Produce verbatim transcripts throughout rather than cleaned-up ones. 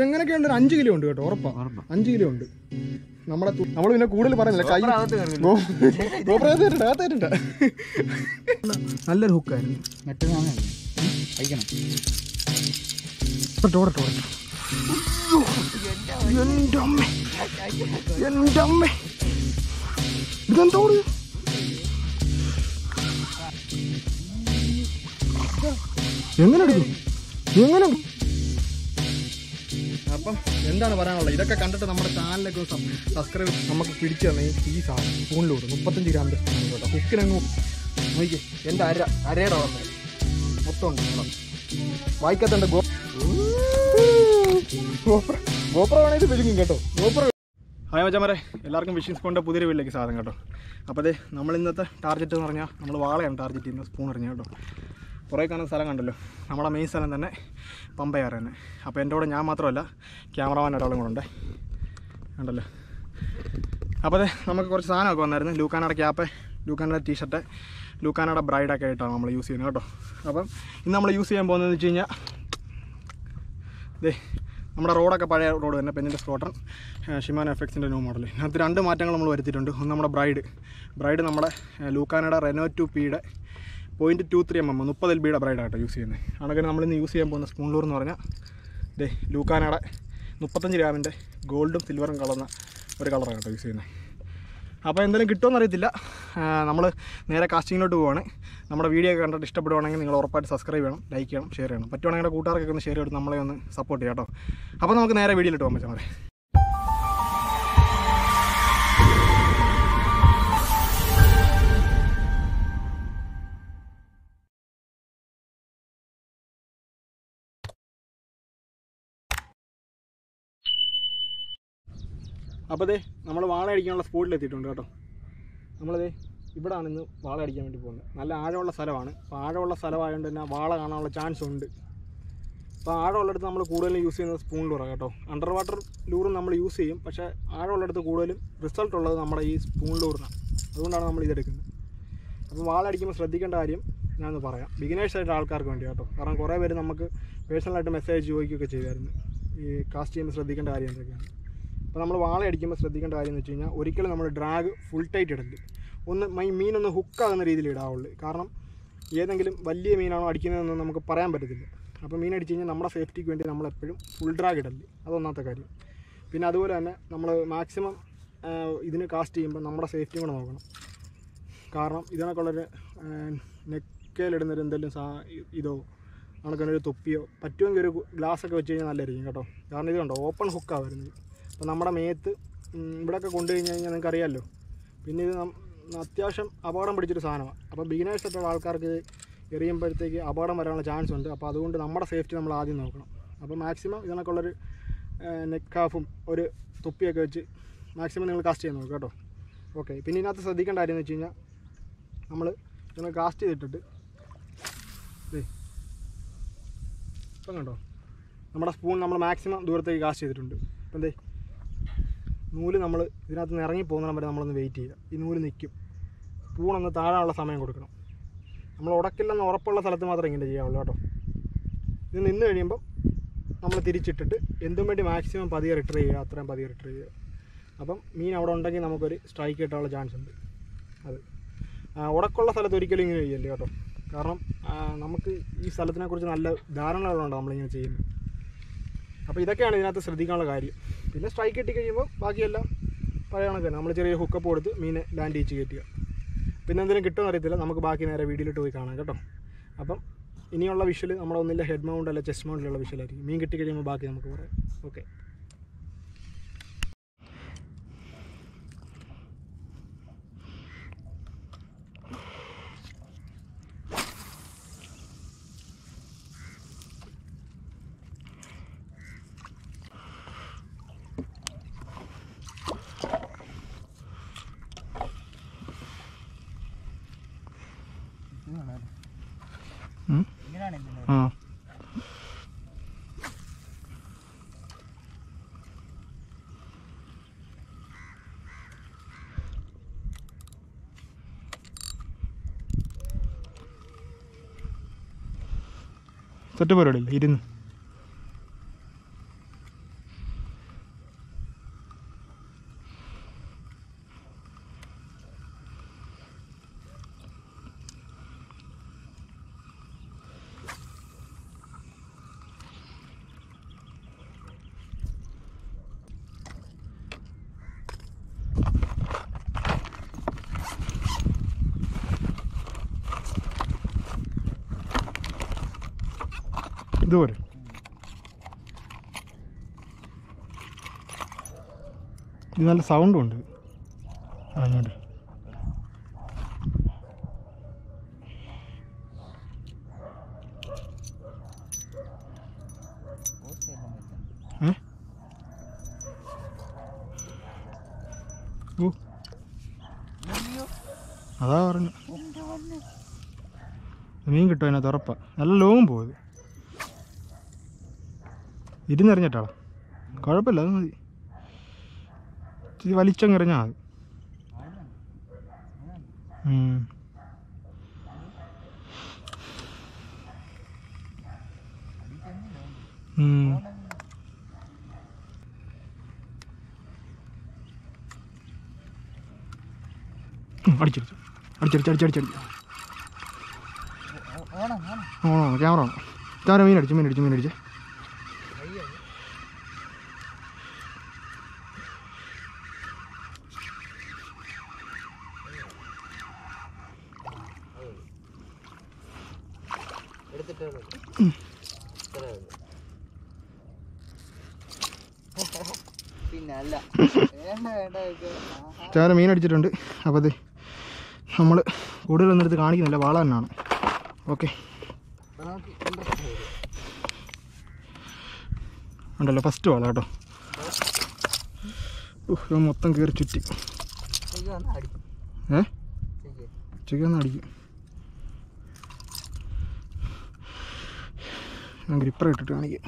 ഇതെങ്ങനെയൊക്കെയുണ്ട്? ഒരു അഞ്ച് കിലോ ഉണ്ട് കേട്ടോ, ഉറപ്പാണ്. അഞ്ച് കിലോ ഉണ്ട്. നമ്മളെ നമ്മൾ പിന്നെ കൂടുതൽ പറയുന്നില്ല. കൈ ഗോപ്രകത്തായിട്ടുണ്ട്. നല്ലൊരു ഹുക്കായിരുന്നു. കഴിക്കണം. ഇതെന്തോട് എങ്ങനെ എടുക്കും? എങ്ങനെ? അപ്പം എന്താണ് പറയാനുള്ളത്? ഇതൊക്കെ കണ്ടിട്ട് നമ്മുടെ ചാനലൊക്കെ സബ്സ്ക്രൈബ് നമുക്ക് പിടിച്ചു തന്നെ ഈ സാധനം സ്പൂണിലൂടെ മുപ്പത്തഞ്ച് ഗ്രാമിൻ്റെ സ്പൂൺ കേട്ടോ. കുക്കിനങ്ങ് നോക്കി എൻ്റെ അര അരയുടെ വന്നത് മൊത്തം ഉണ്ട്. വായിക്കാത്തണ്ട് ഗോ ഗോപ്ര ഗോപ്ര വേണമെങ്കിൽ വിഴുങ്ങും കേട്ടോ. ഗോപ്ര. ഹായ് മച്ചാമാരെ, എല്ലാവർക്കും വിഷിംഗ് സ്പൂണിൻ്റെ പുതിയൊരു വീട്ടിലേക്ക് സാധനം കേട്ടോ. അപ്പോൾ അതെ, നമ്മൾ ഇന്നത്തെ ടാർഗറ്റ് എന്ന് പറഞ്ഞാൽ നമ്മൾ വാളയാണ് ടാർഗറ്റ് ചെയ്യുന്നത്. സ്പൂൺ എറിഞ്ഞ കേട്ടോ. കുറേ കാണുന്ന സ്ഥലം കണ്ടല്ലോ, നമ്മുടെ മെയിൻ സ്ഥലം തന്നെ പമ്പയാറ് തന്നെ. അപ്പോൾ എൻ്റെ കൂടെ ഞാൻ മാത്രമല്ല, ക്യാമറമാൻ ഒരാളും കൂടെ ഉണ്ട് കണ്ടല്ലോ. അപ്പോൾ അതെ, നമുക്ക് കുറച്ച് സാധനമൊക്കെ വന്നായിരുന്നു. ലൂക്കാനയുടെ ക്യാപ്പ്, ലൂക്കാനയുടെ ടീഷർട്ട്, ലൂക്കാനയുടെ ബ്രൈഡൊക്കെ ആയിട്ടാണ് നമ്മൾ യൂസ് ചെയ്യുന്നത് കേട്ടോ. അപ്പം ഇന്ന് നമ്മൾ യൂസ് ചെയ്യാൻ പോകുന്നതെന്ന് വെച്ച് കഴിഞ്ഞാൽ ദേ നമ്മുടെ റോഡൊക്കെ പഴയ റോഡ് തന്നെ, പെന്നിൻ്റെ സ്ക്വാഡ്ron, ഷിമാനോ എഫ് എക്സിൻ്റെ ന്യൂ മോഡൽ. അതിനകത്ത് രണ്ട് മാറ്റങ്ങൾ നമ്മൾ വരുത്തിയിട്ടുണ്ട്. ഒന്ന് നമ്മുടെ ബ്രൈഡ് ബ്രൈഡ് നമ്മുടെ ലൂക്കാനയുടെ റെനോ ടു പിയുടെ point two three M M മുപ്പത് എൽ ബിയുടെ ബ്രൈഡായിട്ടോ യൂസ് ചെയ്യുന്നത്. ആണെങ്കിൽ നമ്മളിന്ന് യൂസ് ചെയ്യാൻ പോകുന്ന സ്പൂൺ ലൂർ എന്ന് പറഞ്ഞാൽ ദേ ലൂക്കാനയുടെ മുപ്പത്തഞ്ച് ഗ്രാമിൻ്റെ ഗോൾഡും സിൽവറും കളർന്ന ഒരു കളറാണ് കേട്ടോ യൂസ് ചെയ്യുന്നത്. അപ്പോൾ എന്തെങ്കിലും കിട്ടുമെന്ന് അറിയത്തില്ല. നമ്മൾ നേരെ കാസ്റ്റിങ്ങിലോട്ട് പോവുകയാണ്. നമ്മുടെ വീഡിയോ ഒക്കെ കണ്ടിട്ട് ഇഷ്ടപ്പെടുവാണെങ്കിൽ നിങ്ങൾ ഉറപ്പായിട്ട് സബ്സ്ക്രൈബ് ചെയ്യണം, ലൈക്ക് ചെയ്യണം, ഷെയർ ചെയ്യണം. പറ്റുവാണെങ്കിൽ കൂട്ടുകാർക്കൊക്കെ ഒന്ന് ഷെയർ ചെയ്ത് നമ്മളെ ഒന്ന് സപ്പോർട്ട് ചെയ്യാം കേട്ടോ. അപ്പോൾ നമുക്ക് നേരെ വീഡിയോയിലിട്ട് പോകാൻ പറ്റാം. അപ്പോൾ അതെ, നമ്മൾ വാള അടിക്കാനുള്ള സ്പോട്ടിലെത്തിയിട്ടുണ്ട് കേട്ടോ. നമ്മളതേ ഇവിടെയാണ് ഇന്ന് വാള അടിക്കാൻ വേണ്ടി പോകുന്നത്. നല്ല ആഴമുള്ള സ്ഥലമാണ്. അപ്പോൾ ആഴമുള്ള സ്ഥലമായതുകൊണ്ട് തന്നെ വാള കാണാനുള്ള ചാൻസ് ഉണ്ട്. അപ്പോൾ ആഴമുള്ളിടത്ത് നമ്മൾ കൂടുതലും യൂസ് ചെയ്യുന്നത് സ്പൂൺ ലൂറാണ് കേട്ടോ. അണ്ടർ വാട്ടർ ലൂറും നമ്മൾ യൂസ് ചെയ്യും, പക്ഷേ ആഴമുള്ളിടത്ത് കൂടുതലും റിസൾട്ട് ഉള്ളത് നമ്മുടെ ഈ സ്പൂൺ ലൂറിനാണ്. അതുകൊണ്ടാണ് നമ്മൾ ഇതെടുക്കുന്നത്. അപ്പോൾ വാള അടിക്കുമ്പോൾ ശ്രദ്ധിക്കേണ്ട കാര്യം ഞാനൊന്ന് പറയാം, ബിഗിനേഴ്സായിട്ട് ആൾക്കാർക്ക് വേണ്ടി കേട്ടോ. കാരണം കുറേ പേര് നമുക്ക് പേഴ്സണലായിട്ട് മെസ്സേജ് ചോദിക്കുകയൊക്കെ ചെയ്യുമായിരുന്നു ഈ കാസ്റ്റ് ചെയ്യുമ്പോൾ ശ്രദ്ധിക്കേണ്ട കാര്യം എന്തൊക്കെയാണ്. അപ്പോൾ നമ്മൾ വാള അടിക്കുമ്പോൾ ശ്രദ്ധിക്കേണ്ട കാര്യം എന്ന് വെച്ച് കഴിഞ്ഞാൽ ഒരിക്കലും നമ്മൾ ഡ്രാഗ് ഫുൾ ടൈറ്റ് ഇടരുത്. ഒന്ന് മൈ മീനൊന്ന് ഹുക്കാകുന്ന രീതിയിൽ ഇടാവുള്ളൂ. കാരണം ഏതെങ്കിലും വലിയ മീനാണോ അടിക്കുന്നതെന്ന് നമുക്ക് പറയാൻ പറ്റത്തില്ല. അപ്പോൾ മീൻ അടിച്ച് കഴിഞ്ഞാൽ നമ്മുടെ സേഫ്റ്റിക്ക് വേണ്ടി നമ്മളെപ്പോഴും ഫുൾ ഡ്രാഗ് ഇടരുത്. അതൊന്നാമത്തെ കാര്യം. പിന്നെ അതുപോലെ തന്നെ നമ്മൾ മാക്സിമം ഇതിന് കാസ്റ്റ് ചെയ്യുമ്പോൾ നമ്മുടെ സേഫ്റ്റിയും കൂടെ നോക്കണം. കാരണം ഇതിനൊക്കെയുള്ളൊരു നെക്കയിലിടുന്നൊരു എന്തെങ്കിലും സാ ഇതോ കണക്കൊരു തൊപ്പിയോ പറ്റുമെങ്കിൽ ഒരു ഗ്ലാസ്സൊക്കെ വെച്ച് കഴിഞ്ഞാൽ നല്ലതായിരിക്കും കേട്ടോ. കാരണം ഇത് കണ്ടോ, ഓപ്പൺ ഹുക്കാണ് വരുന്നത്. അപ്പോൾ നമ്മുടെ മേത്ത് ഇവിടെയൊക്കെ കൊണ്ടു കഴിഞ്ഞ് കഴിഞ്ഞാൽ നിങ്ങൾക്ക് അറിയാമല്ലോ. പിന്നെ ഇത് അത്യാവശ്യം അപകടം പിടിച്ചൊരു സാധനമാണ്. അപ്പോൾ ബിഗിനേഴ്സായിട്ടുള്ള ആൾക്കാർക്ക് ഇത് എറിയുമ്പോഴത്തേക്ക് അപകടം വരാനുള്ള ചാൻസ് ഉണ്ട്. അപ്പോൾ അതുകൊണ്ട് നമ്മുടെ സേഫ്റ്റി നമ്മൾ ആദ്യം നോക്കണം. അപ്പോൾ മാക്സിമം ഇതിനൊക്കെയുള്ളൊരു നെക്ക് ഹാഫും ഒരു തൊപ്പിയൊക്കെ വെച്ച് മാക്സിമം നിങ്ങൾ കാസ്റ്റ് ചെയ്യാൻ നോക്കുക കേട്ടോ. ഓക്കെ, പിന്നെ ഇതിനകത്ത് ശ്രദ്ധിക്കേണ്ട കാര്യം എന്ന് വെച്ച് കഴിഞ്ഞാൽ നമ്മൾ നിങ്ങൾ കാസ്റ്റ് ചെയ്തിട്ടിട്ട് ഇപ്പം കണ്ടോ, നമ്മുടെ സ്പൂൺ നമ്മൾ മാക്സിമം ദൂരത്തേക്ക് കാസ്റ്റ് ചെയ്തിട്ടുണ്ട്. അപ്പം എന്തേ നൂല് നമ്മൾ ഇതിനകത്ത് നിന്ന് ഇറങ്ങി പോകുന്ന വരെ നമ്മളൊന്ന് വെയിറ്റ് ചെയ്യുക. ഈ നൂല് നിൽക്കും. സ്പൂണൊന്ന് താഴാനുള്ള സമയം കൊടുക്കണം. നമ്മൾ ഉടക്കില്ലെന്ന് ഉറപ്പുള്ള സ്ഥലത്ത് മാത്രമേ ഇങ്ങനെ ചെയ്യാവുള്ളൂ കേട്ടോ. ഇത് നിന്ന് കഴിയുമ്പം നമ്മൾ തിരിച്ചിട്ടിട്ട് എന്തും വേണ്ടി മാക്സിമം പതിയെ റിട്രീവ് ചെയ്യുക, അത്രയും പതിയെ റിട്രീവ് ചെയ്യുക. അപ്പം മീൻ അവിടെ ഉണ്ടെങ്കിൽ നമുക്കൊരു സ്ട്രൈക്ക് കിട്ടാനുള്ള ചാൻസ് ഉണ്ട്. അത് ഉടക്കുള്ള സ്ഥലത്ത് ഒരിക്കലും ഇങ്ങനെ ചെയ്യല്ലേ കേട്ടോ. കാരണം നമുക്ക് ഈ സ്ഥലത്തിനെക്കുറിച്ച് നല്ല ധാരണകളുണ്ട് നമ്മളിങ്ങനെ ചെയ്യുന്നത്. അപ്പോൾ ഇതൊക്കെയാണ് ഇതിനകത്ത് ശ്രദ്ധിക്കാനുള്ള കാര്യം. പിന്നെ സ്ട്രൈക്ക് കിട്ടി കഴിയുമ്പോൾ ബാക്കിയെല്ലാം പഴയ കണക്കാണ്. നമ്മൾ ചെറിയ ഹുക്കപ്പ് കൊടുത്ത് മീനെ ലാൻഡ് ചെയ്യിച്ച് കയറ്റുക. പിന്നെ എന്തെങ്കിലും കിട്ടുമെന്ന് അറിയത്തില്ല, നമുക്ക് ബാക്കി നേരെ വീഡിയോയിലിട്ട് പോയി കാണാം കേട്ടോ. അപ്പം ഇനിയുള്ള വിഷ്വൽ നമ്മുടെ ഒന്നില്ല ഹെഡ് മൗണ്ട് അല്ല ചെസ്റ്റ് മൗണ്ടിലുള്ള വിഷ്വലായിരിക്കും. മീൻ കിട്ടി കഴിയുമ്പോൾ ബാക്കി നമുക്ക് പറയാം. ഓക്കെ, ആ സെറ്റ് പരിപാടിയില്ല ഇരുന്ന് ഇതുപോലെ ഇത് നല്ല സൗണ്ടും ഉണ്ട്. അങ്ങോട്ട് ഏ ഓ അതാ പറഞ്ഞു മീൻ കിട്ടും അതിനകത്ത് ഉറപ്പാ. നല്ല ലോങ്ങും പോയത് ഇരുന്നെറിഞ്ഞിട്ടാളാ കുഴപ്പമില്ല, അത് മതി. ഇച്ചിരി വലിച്ചെറിഞ്ഞാൽ മതി. അടിച്ചടിച്ചു അടിച്ചടിച്ച് അടിച്ചടിച്ചടിച്ചു ഓണോ ക്യാമറ ഓണോ ക്യാമറ മീനടിച്ചു മീനടിച്ചു മീനടിച്ച് ചാര മീൻ അടിച്ചിട്ടുണ്ട്. അപ്പോൾ അത് നമ്മൾ കൂടുതലൊന്നും എടുത്ത് കാണിക്കുന്നില്ല, വാള തന്നെയാണ്. ഓക്കെ ഉണ്ടല്ലോ ഫസ്റ്റ് വാള കേട്ടോ. മൊത്തം കയറി ചുറ്റി ഏ ഉച്ചയ്ക്കൊന്നും അടിക്കും. ഞാൻ ഗ്രിപ്പർ ഇട്ടിട്ട് കാണിക്കും.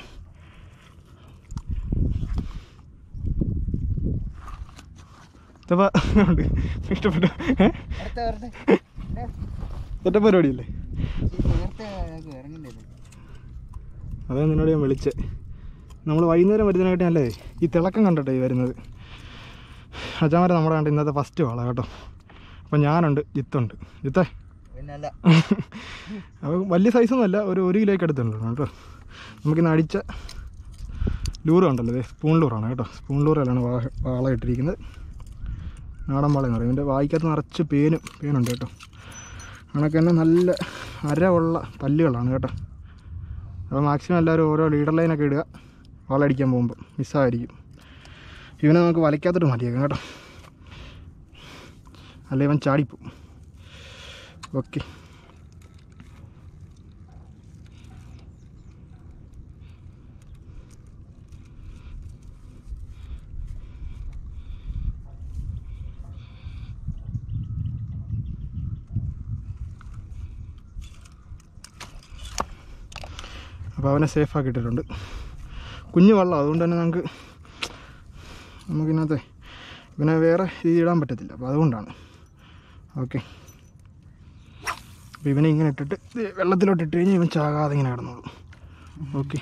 ഇഷ്ടപ്പെട്ടു ഒറ്റ പരിപാടിയല്ലേ? അതാ നിന്നോട് ഞാൻ വിളിച്ചത്. നമ്മൾ വൈകുന്നേരം വരുന്നതിനായിട്ട് നല്ലതേ ഈ തിളക്കം കണ്ടിട്ടേ വരുന്നത്. അച്ഛന്മാരെ നമ്മുടെ കണ്ട് ഇന്നത്തെ ഫസ്റ്റ് വാള കേട്ടോ. അപ്പം ഞാനുണ്ട്, ജിത്തുണ്ട്. ജിത്തേ അപ്പോൾ വലിയ സൈസൊന്നും അല്ല, ഒരു ഒരു കിലോയ്ക്ക് അടുത്തുണ്ട് കേട്ടോ. നമുക്കിന്ന് അടിച്ച ലൂറ് ഉണ്ടല്ലോ, അതെ സ്പൂൺ ലൂറാണ് കേട്ടോ. സ്പൂൺ ലൂറിലാണ് വാ വാള ഇട്ടിരിക്കുന്നത്. നാടൻ വാളയെന്ന് പറയും. ഇതിൻ്റെ വായിക്കകത്ത് നിറച്ച് പേനും പേനുണ്ട് കേട്ടോ. കണക്ക് തന്നെ നല്ല അര ഉള്ള പല്ലുകളാണ് കേട്ടോ. അപ്പോൾ മാക്സിമം എല്ലാവരും ഓരോ ലീഡർ ലൈനൊക്കെ ഇടുക വാള അടിക്കാൻ പോകുമ്പോൾ, മിസ്സായിരിക്കും. ഇവനെ നമുക്ക് വലയ്ക്കാത്തിട്ട് മാറ്റിയേക്കാം കേട്ടോ, അല്ലെ ഇവൻ ചാടിപ്പോവും. ഓക്കെ അപ്പോൾ അവനെ സേഫാക്കി ഇട്ടിട്ടുണ്ട്. കുഞ്ഞു വെള്ളം, അതുകൊണ്ട് തന്നെ നമുക്ക് നമുക്കിന്നത്തെ ഇവനെ വേറെ രീതി ഇടാൻ പറ്റത്തില്ല. അപ്പോൾ അതുകൊണ്ടാണ്. ഓക്കെ അപ്പോൾ ഇവനെ ഇങ്ങനെ ഇട്ടിട്ട് വെള്ളത്തിലോട്ട് ഇട്ട് കഴിഞ്ഞാൽ ഇവൻ ചാകാതെ ഇങ്ങനെ കിടന്നോളും. ഓക്കെ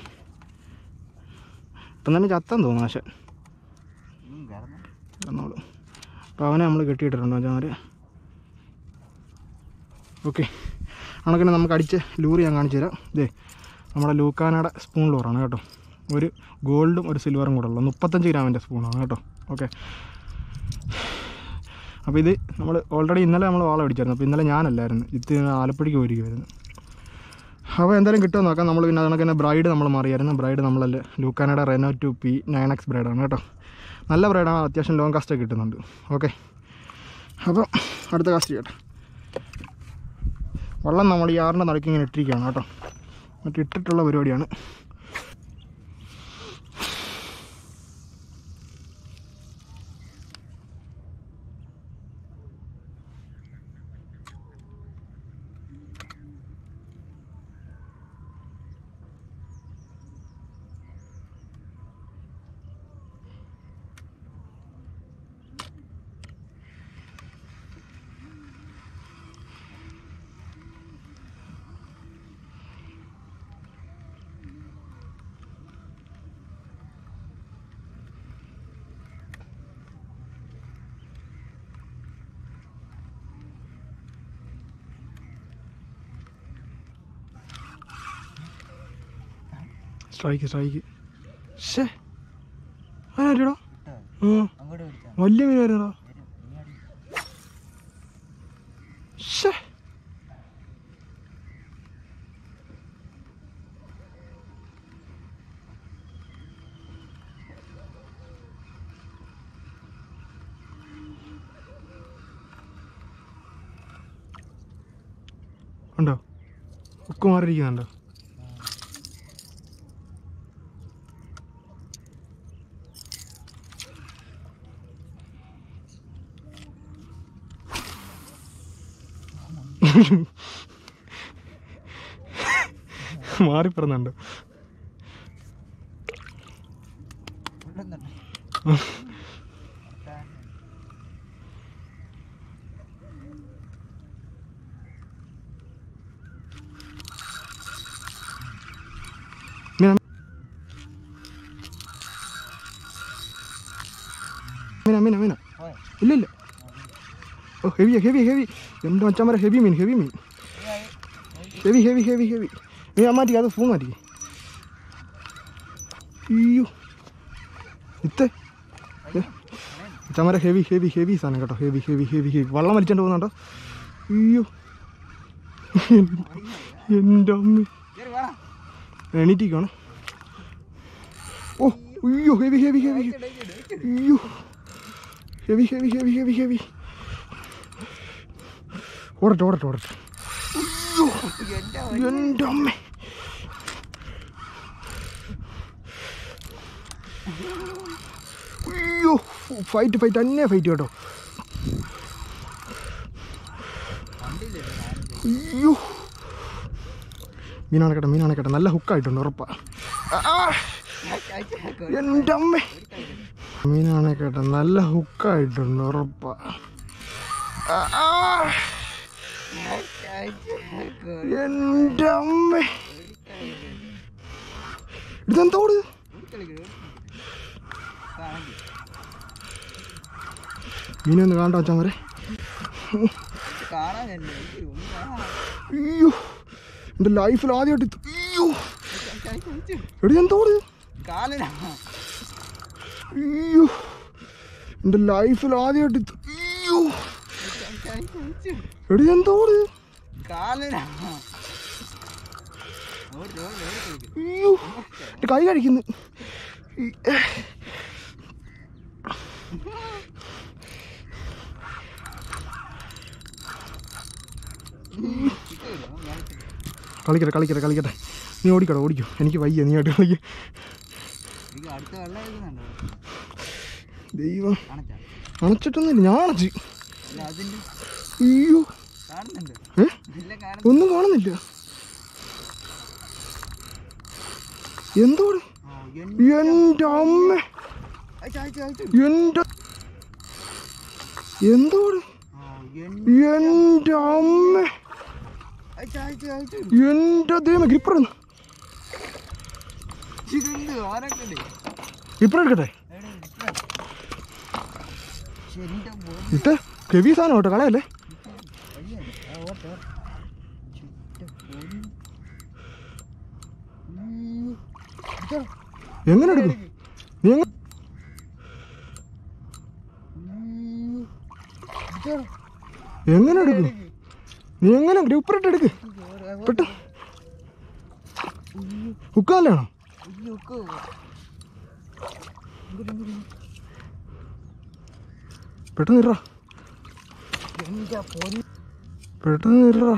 ഇപ്പം തന്നെ ചത്താൻ തോന്നുന്നു ആശ കിടന്നോളും. അപ്പോൾ അവനെ നമ്മൾ കെട്ടിയിട്ടിട്ടുണ്ടോ ചാമാര്. ഓക്കെ കണക്കിന് നമുക്ക് അടിച്ച് ലൂറ് ഞാൻ കാണിച്ചു തരാം. ഇതേ നമ്മുടെ ലൂക്കാനയുടെ സ്പൂൺ ലൂറാണ് കേട്ടോ. ഒരു ഗോൾഡും ഒരു സിൽവറും കൂടെ ഉള്ള മുപ്പത്തഞ്ച് ഗ്രാമിൻ്റെ സ്പൂണാണ് കേട്ടോ. ഓക്കെ അപ്പോൾ ഇത് നമ്മൾ ഓൾറെഡി ഇന്നലെ നമ്മൾ വാള പിടിച്ചായിരുന്നു. അപ്പോൾ ഇന്നലെ ഞാനല്ലായിരുന്നു, ഇത് ആലപ്പുഴയ്ക്ക് പോയിരിക്കുമായിരുന്നു. അപ്പോൾ എന്തായാലും കിട്ടുമെന്ന് നോക്കാം. നമ്മൾ പിന്നെ അതിനൊക്കെ തന്നെ ബ്രൈഡ് നമ്മൾ മാറിയായിരുന്നു. ബ്രൈഡ് നമ്മളല്ല ലൂക്കാനയുടെ Reno two P nine X ബ്രൈഡാണ് കേട്ടോ. നല്ല ബ്രൈഡാണ്, അത്യാവശ്യം ലോങ് കാസ്റ്റൊക്കെ കിട്ടുന്നുണ്ട്. ഓക്കെ അപ്പോൾ അടുത്ത കാസ്റ്റ് ചെയ്യട്ടെ. വെള്ളം നമ്മൾ ഈ ആറിൻ്റെ നടുക്ക് ഇങ്ങനെ ഇട്ടിരിക്കുകയാണ് കേട്ടോ. മറ്റേ ഇട്ടിട്ടുള്ള പരിപാടിയാണ്. സ്ട്രൈക്ക് സ്ട്രൈക്ക് ശേ ആരാടോ വലിയ മീൻ വരുന്നോ? ശേ ലുക്ക് മാറിയിരിക്കുന്നുണ്ടോ? മാറിപ്പറന്നുണ്ടോ? മീന മീന മീന ഇല്ല ഇല്ല. ഓ ഹെവിയാ ഹെവി ഹെവി. എൻ്റെ മച്ചാൻ ഹെവി മീൻ ഹെവി മീൻ ഹെവി ഹെവി ഹെവി ഹെവി. നീ ആ മാറ്റി അത് സ്പൂൺ മാറ്റി. അയ്യോ ഇത്തേ ചമര ഹെവി ഹെവി ഹെവി സാധനം കേട്ടോ. Heavy heavy heavy heavy. വള്ളം വലിച്ചോണ്ട് പോകുന്നുണ്ടോ? അയ്യോ എൻ്റെ അമ്മ എണീറ്റിക്കാണ്. ഓ അയ്യോ ഹെവി ഹെവി ഹെവി. അയ്യോ heavy heavy heavy heavy heavy. ഓടട്ടെ ഓടട്ടെ ഓടട്ടെ. അയ്യോ എൻ്റെ അമ്മ. അയ്യോ ഫൈറ്റ് ഫൈറ്റ് തന്നെ ഫൈറ്റ് കേട്ടോ. അയ്യോ മീനാണ് കേട്ടോ മീനാണ് കേട്ടോ. നല്ല ഹുക്കായിട്ടുണ്ട് ഉറപ്പാ. എൻ്റെ അമ്മ മീനാണ് കേട്ടോ. നല്ല ഹുക്കായിട്ടുണ്ട് ഉറപ്പാ. എൻ്റെ അമ്മ ഇതെന്തോട്? മീനൊന്ന് കാണണ്ട വച്ചാൽ വരെ. അയ്യോ എൻ്റെ ലൈഫിൽ ആദ്യമായിട്ട്. അയ്യോ എടി എന്തോട്? അയ്യോ എൻ്റെ ലൈഫിൽ ആദ്യമായിട്ട്. അയ്യോ എടി എന്തോട്? അയ്യോ എൻ്റെ കൈ കഴിക്കുന്നു. കളിക്കട്ടെ കളിക്കട്ടെ കളിക്കട്ടെ. നീ ഓടിക്കട ഓടിക്കോ. എനിക്ക് വയ്യ നീ ആയിട്ട് കളിക്ക. ദൈവം അണച്ചിട്ടൊന്നുമില്ല. ഞാൻ അണച്ച്. അയ്യോ ഏ ഒന്നും കാണുന്നില്ല. എന്തോട്? എൻ്റെ അമ്മ എൻ്റെ എന്തോട്? എൻ്റെ അമ്മ എൻ്റെ ദൈവമേ. ഗ്രിപ്പർ ഗ്രിപ്പർ എടുക്കട്ടെ. ഇത്തെ ഹെവി സാധനം കേട്ടോ. കളയല്ലേ. എങ്ങനെ എടുക്കും നീ? എങ്ങനെ എടുക്കും നീ? എങ്ങനെ ഗ്രൂപ്പറിട്ട് എടുക്ക് പെട്ടെന്ന്. ഹുക്കാലാണോ? പെട്ടെന്ന് ഇറാ പെട്ടെന്ന് ഇറാ.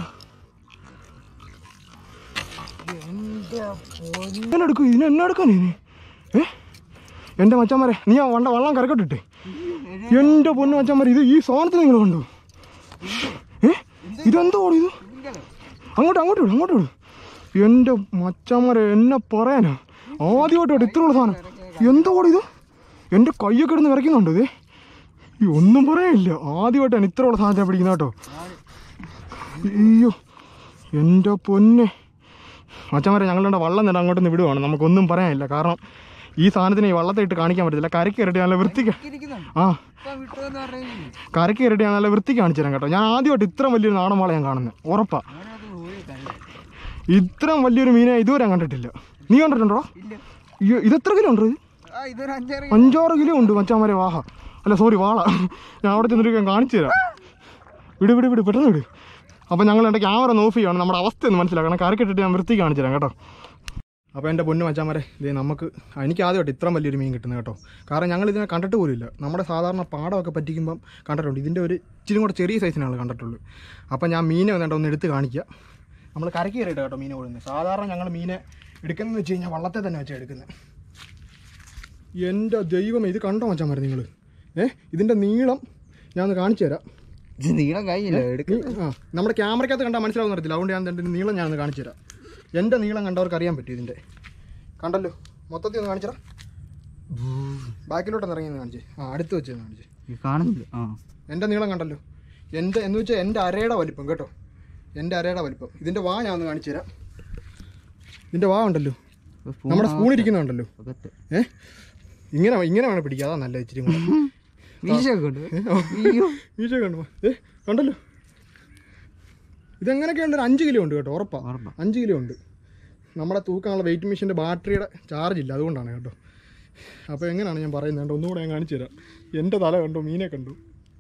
എങ്ങനെ എടുക്കും ഇതിന്? എന്നെ എടുക്കാൻ ഇനി? ഏ എൻ്റെ മച്ചാന്മാരെ നീ ആ വണ്ട വള്ളം കരക്കട്ടിട്ടെ. എൻ്റെ പൊന്നു മച്ചാന്മാരെ ഇത് ഈ സാധനത്തിന് നിങ്ങൾ കണ്ടോ? ഏ ഇതെന്തോ ഇത്? അങ്ങോട്ട് അങ്ങോട്ട് വിടും അങ്ങോട്ട് വിടും. എൻ്റെ മച്ചാന്മാരെ എന്നെ പറയാനാ ആദ്യമായിട്ട് ഇത്രയുള്ള സാധനം. എന്തോ ഇത്? എൻ്റെ കയ്യൊക്കെ ഇടുന്ന് വിറയ്ക്കുന്നുണ്ടോ? ഇതേ ഒന്നും പറയാനില്ല. ആദ്യമായിട്ടാണ് ഇത്രയുള്ള സാധനത്തെ പിടിക്കുന്നത് കേട്ടോ. അയ്യോ എൻ്റെ പൊന്നെ മച്ചാന്മാരെ ഞങ്ങളുടെ വള്ളം തന്നെ അങ്ങോട്ടൊന്ന് വിടുവാണ്. നമുക്കൊന്നും പറയാനില്ല. കാരണം ഈ സാധനത്തിന് ഈ വള്ളത്തെ ഇട്ട് കാണിക്കാൻ പറ്റത്തില്ല. കരക്ക് കയറിയിട്ട് നല്ല വൃത്തിക്ക് ആ കരക്ക് കയറിയിട്ട് ഞാൻ നല്ല വൃത്തിക്ക് കാണിച്ചു തരാം കേട്ടോ. ഞാൻ ആദ്യമായിട്ട് ഇത്ര വലിയൊരു നാടൻ വാള ഞാൻ കാണുന്നത് ഉറപ്പാ. ഇത്രയും വലിയൊരു മീനെ ഇതുവരെ കണ്ടിട്ടില്ല. നീ കണ്ടിട്ടുണ്ടോ? ഇതെത്ര കിലോ ഉണ്ട്? അഞ്ചാറ് കിലോ ഉണ്ട് മച്ചാന്മാരെ. വാഹ അല്ല സോറി വാള. ഞാൻ അവിടെ ചെന്നിട്ട് ഞാൻ കാണിച്ചു തരാം. വിട് വിട് വിട് പെട്ടെന്ന് വിട്. അപ്പോൾ ഞങ്ങൾ എൻ്റെ ക്യാമറ ഒന്ന് ഓഫ് ചെയ്യുകയാണ്. നമ്മുടെ അവസ്ഥ ഒന്ന് മനസ്സിലാക്കണം. കരക്കിട്ടിട്ട് ഞാൻ വൃത്തി കാണിച്ചു തരാം കേട്ടോ. അപ്പോൾ എൻ്റെ പൊന്നു മച്ചാന്മാരെ ഇത് നമുക്ക് എനിക്ക് ആദ്യമായിട്ട് ഇത്ര വലിയൊരു മീൻ കിട്ടുന്നത് കേട്ടോ. കാരണം ഞങ്ങൾ ഇതിനെ കണ്ടിട്ട് പോലുമില്ല. നമ്മുടെ സാധാരണ പാടമൊക്കെ പറ്റിക്കുമ്പം കണ്ടിട്ടുണ്ട്. ഇതിൻ്റെ ഒരു ഇച്ചിരി കൂടെ ചെറിയ സൈസിനാണ് കണ്ടിട്ടുള്ളൂ. അപ്പോൾ ഞാൻ മീനെ വന്നിട്ട് ഒന്ന് എടുത്ത് കാണിക്കുക. നമ്മൾ കരക്ക് കയറിയിട്ട് കേട്ടോ മീനെ കൊടുക്കുന്നത്. സാധാരണ ഞങ്ങൾ മീനെ എടുക്കുന്നതെന്ന് വെച്ച് കഴിഞ്ഞാൽ വള്ളത്തെ തന്നെ വെച്ചാൽ എടുക്കുന്നത്. എൻ്റെ ദൈവം, ഇത് കണ്ടോ മച്ചാൻ മരം നിങ്ങൾ? ഏ ഇതിൻ്റെ നീളം ഞാൻ ഒന്ന് കാണിച്ചു തരാം. നീളം കഴിഞ്ഞില്ല. ആ നമ്മുടെ ക്യാമറയ്ക്കകത്ത് കണ്ടാൽ മനസ്സിലാവുന്ന അറിയത്തില്ല, അതുകൊണ്ട് ഞാൻ എൻ്റെ നീളം ഞാനൊന്ന് കാണിച്ചു തരാം. എൻ്റെ നീളം കണ്ടവർക്ക് അറിയാൻ പറ്റും ഇതിൻ്റെ. കണ്ടല്ലോ, മൊത്തത്തിൽ ഒന്ന് കാണിച്ചടാ. ബാക്കിലോട്ടൊന്ന് ഇറങ്ങി കാണിച്ചേ. ആ അടുത്ത് വെച്ച് കാണിച്ചേ. കാണുന്നില്ല. ആ എൻ്റെ നീളം കണ്ടല്ലോ. എൻ്റെ എന്ന് വെച്ചാൽ എൻ്റെ അരയുടെ വലിപ്പം കേട്ടോ, എൻ്റെ അരയുടെ വലിപ്പം. ഇതിൻ്റെ വാ ഞാൻ ഒന്ന് കാണിച്ചു തരാം. ഇതിൻ്റെ വാ ഉണ്ടല്ലോ, നമ്മുടെ സ്പൂൺ ഇരിക്കുന്നുണ്ടല്ലോ. ഏ ഇങ്ങനെ ഇങ്ങനെ വേണം പിടിക്കുക, അതാ നല്ല ഇച്ചിരി കൂടെ. മീശയൊക്കെ കണ്ടു. ഏ കണ്ടല്ലോ, ഇതെങ്ങനെയൊക്കെ ഉണ്ട്? ഒരു അഞ്ച് കിലോ ഉണ്ട് കേട്ടോ, ഉറപ്പാ അഞ്ച് കിലോ ഉണ്ട്. നമ്മുടെ തൂക്കാനുള്ള വെയിറ്റ് മെഷീൻ്റെ ബാറ്ററിയുടെ ചാർജ് ഇല്ല, അതുകൊണ്ടാണ് കേട്ടോ. അപ്പോൾ എങ്ങനെയാണ് ഞാൻ പറയുന്നത്? ഒന്നുകൂടെ ഞാൻ കാണിച്ചു തരാം. എൻ്റെ തല കണ്ടോ, മീനെ കണ്ടു.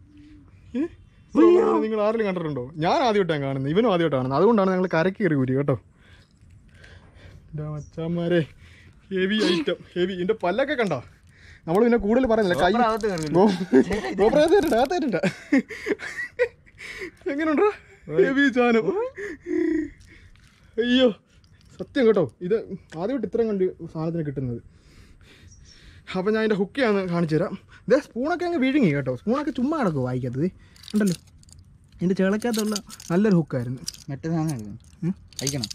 നിങ്ങൾ ആരെങ്കിലും കണ്ടിട്ടുണ്ടോ? ഞാൻ ആദ്യമായിട്ടാണ് കാണുന്നത്, ഇവനും ആദ്യമായിട്ടാണ് കാണുന്നത്. അതുകൊണ്ടാണ് ഞങ്ങൾ കരക്ക് കയറി കൂരി കേട്ടോ. എൻ്റെ മച്ചാന്മാരെ, ഹെവി ഐറ്റം, ഹെവി. ഇതിൻ്റെ പല്ലൊക്കെ കണ്ടോ? നമ്മൾ പിന്നെ കൂടുതൽ പറയുന്നില്ല. കൈ ഗോപ്രത്തിട്ടുണ്ട്. എങ്ങനെയുണ്ടോ ഹെവി സാധനം? അയ്യോ സത്യം കേട്ടോ, ഇത് ആദ്യമായിട്ട് ഇത്രയും കണ്ട് സാധനത്തിന് കിട്ടുന്നത്. അപ്പം ഞാൻ അതിൻ്റെ ഹുക്ക് ഞാൻ കാണിച്ചു തരാം. ഇതേ സ്പൂണൊക്കെ അങ്ങ് വിഴുങ്ങി കേട്ടോ. സ്പൂണൊക്കെ ചുമ്മാ കിടക്കും വായിക്കത്തത് ഉണ്ടല്ലോ. ഇതിൻ്റെ ചിളക്കകത്തുള്ള നല്ലൊരു ഹുക്കായിരുന്നു. മറ്റേ സാധനം കഴിക്കണം.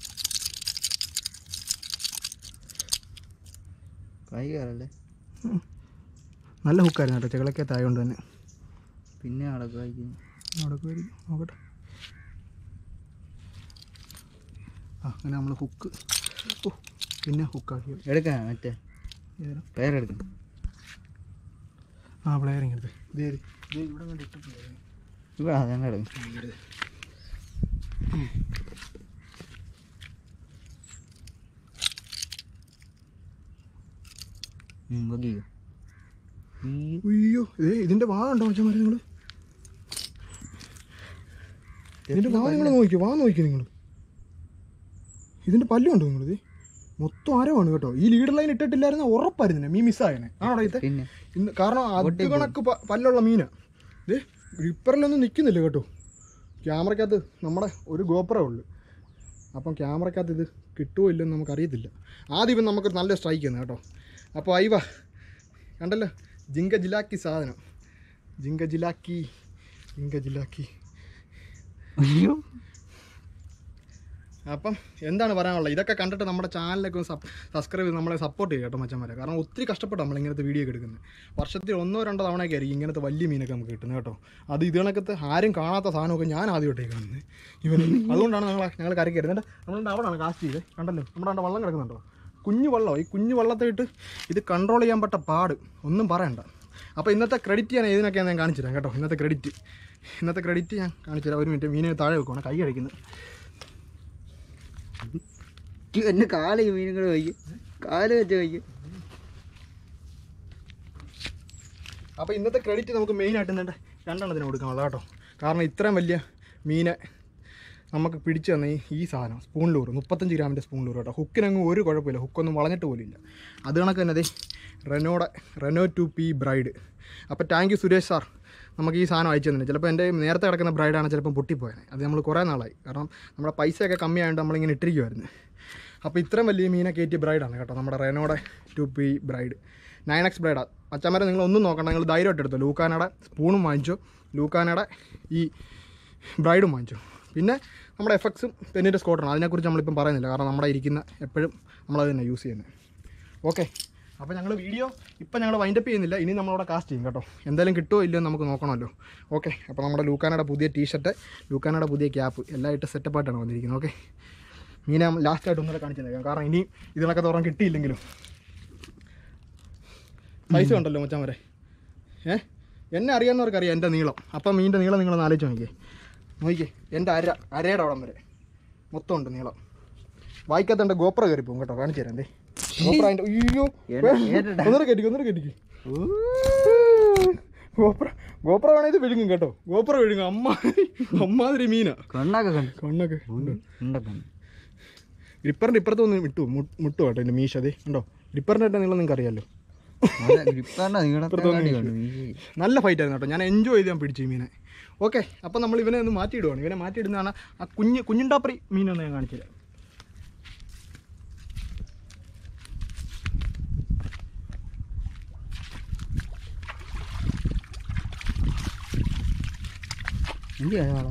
കൈ കയറല്ലേ, നല്ല ഹുക്കായിരുന്നു കേട്ടോ, ചിളക്കകത്തായതുകൊണ്ട് തന്നെ. പിന്നെ അടക്കുമായിരിക്കും അടക്കുമായിരിക്കും നോക്കട്ടെ. ആ അങ്ങനെ നമ്മൾ ഹുക്ക് ഓ പിന്നെ ഹുക്കാക്കി എടുക്കാം. മറ്റേ പ്ലെയർ എടുക്കണം. ആ പ്ലെയറിങ് എടുത്ത് ഇതേ ഇവിടെ കണ്ട് ഇട്ടിട്ടുണ്ടായിരുന്നു. ഇവിടെ അതന്നെ എടുക്കും. അയ്യോ ഏ ഇതിൻ്റെ വാ ഉണ്ടോ മച്ചന്മാരെ? നിങ്ങൾ ഇതിൻ്റെ വാ നിങ്ങൾ നോക്കിയോ, വാ നോക്കിയോ നിങ്ങൾ. ഇതിൻ്റെ പല്ലും ഉണ്ടോ നിങ്ങളിത്? മൊത്തം ആരമാണ് കേട്ടോ. ഈ ലീഡർ ലൈൻ ഇട്ടിട്ടില്ലായിരുന്ന ഉറപ്പായിരുന്നു മീൻ മിസ്സായനെ. ആണോ ഇത്? ഇന്ന് കാരണം അത് കണക്ക് പല്ലുള്ള മീനാണ് ഇത്. ഗ്രിപ്പറിലൊന്നും നിൽക്കുന്നില്ല കേട്ടോ. ക്യാമറയ്ക്കകത്ത് നമ്മുടെ ഒരു ഗോപ്രേ ഉള്ളു. അപ്പം ക്യാമറയ്ക്കകത്ത് ഇത് കിട്ടുമോ ഇല്ലെന്ന് നമുക്കറിയത്തില്ല. ആദ്യം ഇപ്പം നമുക്ക് നല്ല സ്ട്രൈക്ക് ചെയ്യുന്നത് കേട്ടോ. അപ്പോൾ അയവ കണ്ടല്ലോ, ജിങ്ക ജിലാക്കി സാധനം. ജിങ്ക ജിലാക്കി ജിങ്ക ജിലാക്കി അയ്യോ. അപ്പം എന്താണ് പറയാനുള്ളത്? ഇതൊക്കെ കണ്ടിട്ട് നമ്മുടെ ചാനലൊക്കെ സബ്സ്ക്രൈബ് ചെയ്ത് നമ്മളെ സപ്പോർട്ട് ചെയ്യുക കേട്ടോ മച്ചന്മാരെ. കാരണം ഒത്തിരി കഷ്ടപ്പെട്ട് നമ്മൾ ഇങ്ങനത്തെ വീഡിയോ ഒക്കെ എടുക്കുന്നത്. വർഷത്തിൽ ഒന്നോ രണ്ടോ തവണയൊക്കെ ആയിരിക്കും ഇങ്ങനത്തെ വലിയ മീനൊക്കെ നമുക്ക് കിട്ടുന്നത് കേട്ടോ. അത് ഇത് കണക്കത്ത് ആരും കാണാത്ത സാധനമൊക്കെ ഞാൻ ആദ്യമായിട്ടേ കാണുന്നത് ഇവന്. അതുകൊണ്ടാണ് ഞങ്ങൾ ഞങ്ങൾ കരയ്ക്ക് വരുന്നത്. നമ്മളുടെ അവിടെയാണ് കാസ്റ്റ് ചെയ്ത് കണ്ടല്ലോ, നമ്മുടെ അവിടെ വള്ളം കിടക്കുന്നുണ്ടോ, കുഞ്ഞു വള്ളം. ഈ കുഞ്ഞു വള്ളത്തിട്ട് ഇത് കൺട്രോൾ ചെയ്യാൻ പറ്റ പാട് ഒന്നും പറയണ്ട. അപ്പോൾ ഇന്നത്തെ ക്രെഡിറ്റ് ഞാൻ ഇതിനൊക്കെയാണ് ഞാൻ കാണിച്ചു തരാം കേട്ടോ. ഇന്നത്തെ ക്രെഡിറ്റ് ഇന്നത്തെ ക്രെഡിറ്റ് ഞാൻ കാണിച്ചു തരാം. ഒരു മിനിറ്റ്, മീനെ താഴെ വെക്കുവാണ്, കൈ കഴിക്കുന്നത്. എന്നെ കാല് മീനും കൂടെ വയ്ക്കും, കാല് വെച്ച് വയ്ക്കും. അപ്പോൾ ഇന്നത്തെ ക്രെഡിറ്റ് നമുക്ക് മെയിനായിട്ട് എന്താ രണ്ടെണ്ണത്തിന് കൊടുക്കാനുള്ള കേട്ടോ. കാരണം ഇത്രയും വലിയ മീനെ നമുക്ക് പിടിച്ചു തന്നെ ഈ സാധനം സ്പൂൺ ലൂറ്, മുപ്പത്തഞ്ച് ഗ്രാമിൻ്റെ സ്പൂൺ ലൂറ് കേട്ടോ. ഹുക്കിനങ്ങ് ഒരു കുഴപ്പമില്ല, ഹുക്കൊന്നും വളഞ്ഞിട്ട് പോലില്ല. അത് കണക്ക് തന്നെ അതെ റെനോയുടെ റെനോ ടു പി ബ്രൈഡ്. അപ്പോൾ താങ്ക് യു സുരേഷ് സാർ, നമുക്ക് ഈ സാധനം അയച്ചു തന്നെ. ചിലപ്പോൾ എൻ്റെ നേരത്തെ കിടക്കുന്ന ബ്രൈഡാണ് ചിലപ്പോൾ പൊട്ടിപ്പോയത്. അത് നമ്മൾ കുറേ നാളായി, കാരണം നമ്മുടെ പൈസയൊക്കെ കമ്മിയായതുകൊണ്ട് നമ്മളിങ്ങനെ ഇട്ടിരിക്കുമായിരുന്നു. അപ്പോൾ ഇത്രയും വലിയ മീനെ കയറ്റിയ ബ്രൈഡാണ് കേട്ടോ നമ്മുടെ റെനോയുടെ two P braid. Nine X ബ്രൈഡാണ്. അച്ഛന്മാരെ നിങ്ങൾ ഒന്നും നോക്കണ്ട, നിങ്ങൾ ധൈര്യമായിട്ട് എടുത്തോ. ലൂക്കാനയുടെ സ്പൂണും വാങ്ങിച്ചു, ലൂക്കാനയുടെ ഈ ബ്രൈഡും വാങ്ങിച്ചു. പിന്നെ നമ്മുടെ എഫക്സും പെന്നിൻ്റെ സ്കോട്ടറാണ്. അതിനെക്കുറിച്ച് നമ്മളിപ്പം പറയുന്നില്ല, കാരണം നമ്മുടെ ഇരിക്കുന്ന എപ്പോഴും നമ്മളത് തന്നെ യൂസ് ചെയ്യുന്നത്. ഓക്കെ, അപ്പോൾ ഞങ്ങൾ വീഡിയോ ഇപ്പം ഞങ്ങൾ വൈൻഡപ്പ് ചെയ്യുന്നില്ല. ഇനി നമ്മളവിടെ കാസ്റ്റ് ചെയ്യും കേട്ടോ. എന്തായാലും കിട്ടുമോ ഇല്ലയോ നമുക്ക് നോക്കണമല്ലോ. ഓക്കെ, അപ്പോൾ നമ്മുടെ ലൂക്കാനയുടെ പുതിയ ടീഷർട്ട്, ലൂക്കാനയുടെ പുതിയ ക്യാപ്പ് എല്ലാം ഇട്ട് സെറ്റപ്പായിട്ടാണ് വന്നിരിക്കുന്നത്. ഓക്കെ, മീനെ ലാസ്റ്റായിട്ട് ഒന്നുകൂടെ കാണിച്ചു തന്നേക്കാം, കാരണം ഇനി ഇതിനൊക്കെ തുറന്ന് കിട്ടിയില്ലെങ്കിലും. പൈസ ഉണ്ടല്ലോ മച്ചാൻ വരെ. ഏ എന്നെ അറിയാവുന്നവർക്കറിയാം എൻ്റെ നീളം. അപ്പം മീനിൻ്റെ നീളം നിങ്ങളൊന്ന് ആലോചിച്ച് നോക്കിയേ. നോക്കിക്കേ, എൻ്റെ അര അരയുടെ അവിടം വരെ മൊത്തം ഉണ്ട് നീളം. വായിക്കാത്ത എൻ്റെ ഗോപ്ര കയറി പോകും കേട്ടോ. കാണിച്ചു തരാം. എന്തേ ഗോപ്ര അതിൻ്റെ അയ്യോ ഒന്നര കെട്ടിക്കും ഒന്നര കെട്ടിക്കും ഗോപ്ര ഗോപ്ര വേണേ ഇത് വിഴുങ്ങും കേട്ടോ. ഗോപ്ര വിഴുങ്ങും. അമ്മാതിരി അമ്മാതിരി മീനാ. കണ്ണൊക്കെ കണ്ണൊക്കെ ഗ്രിപ്പറിൻ്റെ ഇപ്പുറത്ത് ഒന്ന് വിട്ടു മുട്ടു കേട്ടോ എൻ്റെ മീശ. അതേ ഉണ്ടോ ഗ്രിപ്പറിൻ്റെ ആയിട്ട് നീളം നിങ്ങൾക്ക് അറിയാമല്ലോ. നല്ല ഫൈറ്റ് ആയിരുന്നു കേട്ടോ. ഞാൻ എൻജോയ് ചെയ്ത് ഞാൻ പിടിച്ചു ഈ മീനെ. ഓക്കെ, അപ്പം നമ്മൾ ഇവനെ ഒന്ന് മാറ്റിയിടുവാണ്. ഇവനെ മാറ്റിയിടുന്നതാണ് ആ കുഞ്ഞ് കുഞ്ഞുണ്ടാപ്പറി മീനൊന്ന് ഞാൻ കാണിച്ചു തരാം. എന്തിനാണ്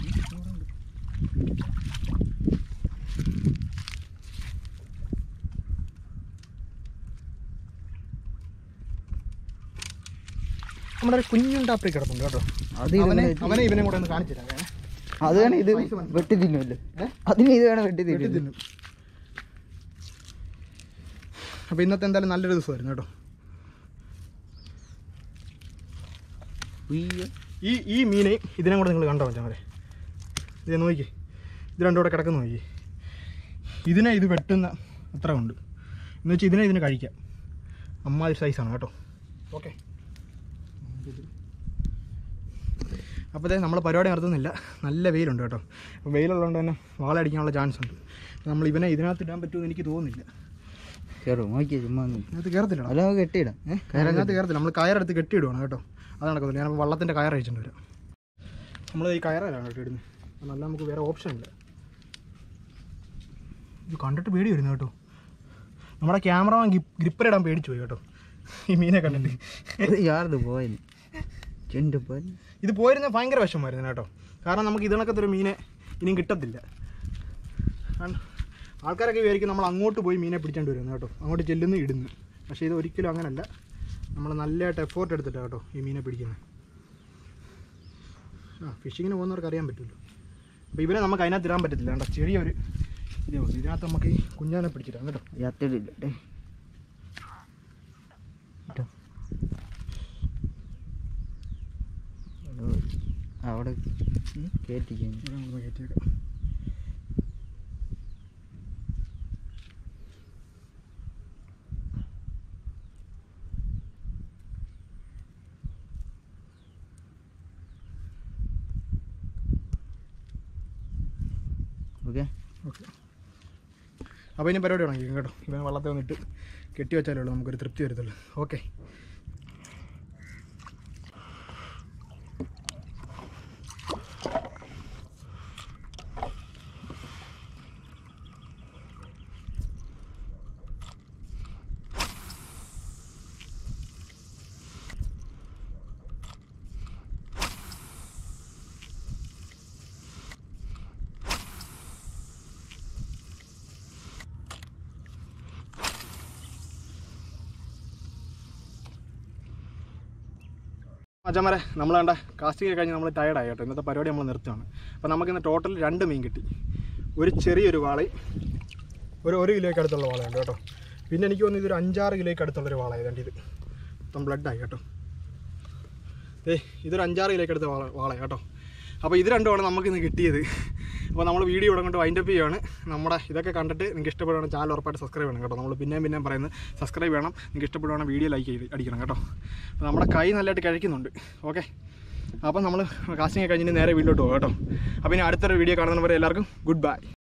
നമ്മുടെ ഒരു കുഞ്ഞുണ്ടാപ്പറി കിടപ്പുണ്ട് കേട്ടോ. അത് അവനെ അവനെ ഇവനെ കൂടെ ഒന്ന് കാണിച്ചു തരാം. അത് വേണം ഇത് വെട്ടി തിന്നുമല്ലോ. അതിന് ഇത് വേണം വെട്ടി വെട്ടി തിന്നും. അപ്പോൾ ഇന്നത്തെ എന്തായാലും നല്ലൊരു ദിവസമായിരുന്നു കേട്ടോ. ഈ ഈ മീനെ ഇതിനെ കൂടെ നിങ്ങൾ കണ്ടോ മച്ചാൻ വരെ, ഇത് നോക്കി, ഇത് രണ്ടും കൂടെ കിടക്കുന്ന നോക്കി. ഇതിനെ ഇത് വെട്ടുന്ന അത്ര ഉണ്ട് എന്ന് വെച്ചാൽ ഇതിനെ ഇതിന് കഴിക്കാം. അമ്മാതിരി സൈസാണ് കേട്ടോ. ഓക്കെ, അപ്പോൾ അതെ നമ്മൾ പരിപാടി നടത്തുന്നില്ല. നല്ല വെയിലുണ്ട് കേട്ടോ. അപ്പോൾ വെയിലുള്ളതുകൊണ്ട് തന്നെ വാള അടിക്കാനുള്ള ചാൻസ് ഉണ്ട്. നമ്മൾ ഇവനെ ഇതിനകത്ത് ഇടാൻ പറ്റുമെന്ന് എനിക്ക് തോന്നുന്നില്ല. കയറും നോക്കിയാൽ ചുമ്മാ ഇതിനകത്ത് കയറത്തില്ല. അല്ല കെട്ടിയിടാം. ഏഹ് അതിനകത്ത് കയറത്തില്ല. നമ്മൾ കയറെടുത്ത് കെട്ടിയിടുവാണ് കേട്ടോ. അത് നടക്കത്തില്ല. ഞാൻ വള്ളത്തിൻ്റെ കയർ അയച്ചിട്ട് വരാം. നമ്മൾ ഈ കയറാണ് കേട്ടോ ഇടുന്നത്. നല്ല നമുക്ക് വേറെ ഓപ്ഷൻ ഇല്ല. ഇത് കണ്ടിട്ട് പേടി വരുന്നു കേട്ടോ. നമ്മുടെ ക്യാമറമാൻ ഗ്രിപ്പർ ഇടാൻ പേടിച്ചു പോയി കേട്ടോ ഈ മീനെ കണ്ടിട്ട്. യാർത് പോയി ഇത് പോയിരുന്ന ഭയങ്കര വിഷമമായിരുന്നു കേട്ടോ. കാരണം നമുക്ക് ഇതിനൊക്കെ ഒരു മീനെ ഇനിയും കിട്ടത്തില്ല. ആൾക്കാരൊക്കെ വിചാരിക്കും നമ്മൾ അങ്ങോട്ട് പോയി മീനെ പിടിച്ചോണ്ട് വരുന്നത് കേട്ടോ, അങ്ങോട്ട് ചെല്ലുന്നു ഇടുന്നു. പക്ഷേ ഇത് ഒരിക്കലും അങ്ങനല്ല. നമ്മൾ നല്ലതായിട്ട് എഫേർട്ട് എടുത്തിട്ടാണ് കേട്ടോ ഈ മീനെ പിടിക്കുന്നത്. ആ ഫിഷിങ്ങിന് പോകുന്നവർക്ക് അറിയാൻ പറ്റുമല്ലോ. അപ്പോൾ ഇവരെ നമുക്ക് അതിനകത്ത് ഇടാൻ പറ്റത്തില്ല കേട്ടോ. ചെറിയൊരു ഇതേ ഉള്ളൂ. ഇതിനകത്ത് നമുക്ക് ഈ കുഞ്ഞാനെ പിടിച്ചിട്ടാണ് കേട്ടോ. യാത്രയില്ലേ അവിടെ കയറ്റിക്കാം. കയറ്റിയേക്കാം. ഓക്കെ ഓക്കെ, അപ്പോൾ ഇനി പരിപാടി തുടങ്ങിയിരിക്കും കേട്ടോ. ഇവനെ വള്ളത്തെ വന്നിട്ട് കെട്ടി വെച്ചാലേ ഉള്ളൂ നമുക്കൊരു തൃപ്തി വരത്തുള്ളൂ. ഓക്കെ, അച്ഛന്മാരെ നമ്മൾ കണ്ട കാസ്റ്റിംഗ് കഴിഞ്ഞ് നമ്മൾ ടയർഡായി കേട്ടോ. ഇന്നത്തെ പരിപാടി നമ്മൾ നിർത്തുകയാണ്. അപ്പോൾ നമുക്കിന്ന് ടോട്ടൽ രണ്ട് മീൻ കിട്ടി. ഒരു ചെറിയൊരു വാളയും ഒരു ഒരു കിലോയ്ക്ക് അടുത്തുള്ള വാളയുണ്ട് കേട്ടോ. പിന്നെ എനിക്ക് തോന്നുന്നു ഇതൊരു അഞ്ചാറ് കിലോയ്ക്ക് അടുത്തുള്ളൊരു വാളയായതുകൊണ്ട് ഇത് മൊത്തം ബ്ലഡായി കേട്ടോ. ഏ ഇതൊരു അഞ്ചാറ് കിലോയ്ക്ക് അടുത്ത വാള വാളയാണ് കേട്ടോ. അപ്പോൾ ഇത് രണ്ടുമാണ് നമുക്കിന്ന് കിട്ടിയത്. അപ്പോൾ നമ്മൾ വീഡിയോ ഇവിടെ കൊണ്ട് വൈൻഡപ്പ് ചെയ്യുകയാണ്. നമ്മുടെ ഇതൊക്കെ കണ്ടിട്ട് നിങ്ങൾക്ക് ഇഷ്ടപ്പെടുകയാണ് ചാനൽ ഉറപ്പായിട്ട് സബ്സ്ക്രൈബ് ചെയ്യണം കേട്ടോ. നമ്മൾ പിന്നെയും പിന്നെയും പറയുന്നത് സബ്സ്ക്രൈബ് ചെയ്യണം. നിങ്ങൾക്ക് ഇഷ്ടപ്പെടുകയാണ് വീഡിയോ ലൈക്ക് ചെയ്ത് അടിക്കണം കേട്ടോ. അപ്പോൾ നമ്മുടെ കൈ നല്ലതായിട്ട് കഴിക്കുന്നുണ്ട്. ഓക്കെ, അപ്പോൾ നമ്മൾ കാസ്റ്റിംഗ് കഴിഞ്ഞിട്ട് നേരെ വീട്ടിലോട്ട് പോകും കേട്ടോ. അപ്പോൾ ഇനി അടുത്തൊരു വീഡിയോ കാണുന്നവരെ എല്ലാവർക്കും ഗുഡ് ബൈ.